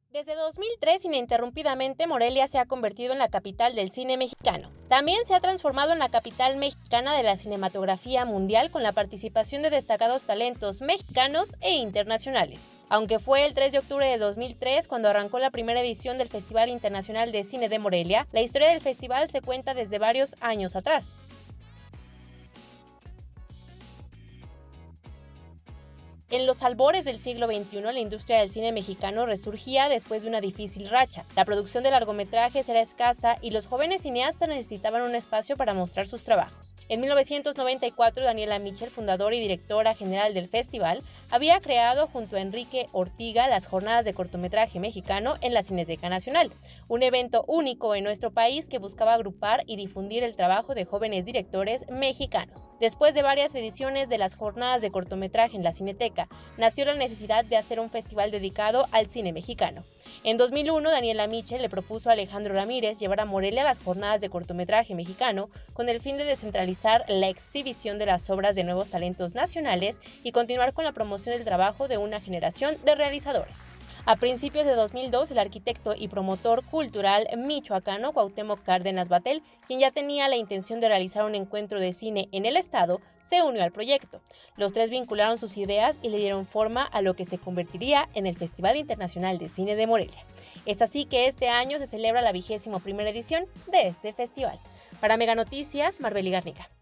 Desde 2003, ininterrumpidamente, Morelia se ha convertido en la capital del cine mexicano. También se ha transformado en la capital mexicana de la cinematografía mundial con la participación de destacados talentos mexicanos e internacionales. Aunque fue el 3 de octubre de 2003 cuando arrancó la primera edición del Festival Internacional de Cine de Morelia, la historia del festival se cuenta desde varios años atrás. En los albores del siglo XXI, la industria del cine mexicano resurgía después de una difícil racha. La producción de largometrajes era escasa y los jóvenes cineastas necesitaban un espacio para mostrar sus trabajos. En 1994, Daniela Mitchell, fundadora y directora general del festival, había creado junto a Enrique Ortiga las Jornadas de Cortometraje Mexicano en la Cineteca Nacional, un evento único en nuestro país que buscaba agrupar y difundir el trabajo de jóvenes directores mexicanos. Después de varias ediciones de las Jornadas de Cortometraje en la Cineteca, nació la necesidad de hacer un festival dedicado al cine mexicano. En 2001, Daniela Mitchell le propuso a Alejandro Ramírez llevar a Morelia las Jornadas de Cortometraje Mexicano con el fin de descentralizar la exhibición de las obras de nuevos talentos nacionales y continuar con la promoción del trabajo de una generación de realizadores. A principios de 2002, el arquitecto y promotor cultural michoacano Cuauhtémoc Cárdenas Batel, quien ya tenía la intención de realizar un encuentro de cine en el estado, se unió al proyecto. Los tres vincularon sus ideas y le dieron forma a lo que se convertiría en el Festival Internacional de Cine de Morelia. Es así que este año se celebra la 21ª edición de este festival. Para Mega Noticias, Marbeli Garnica.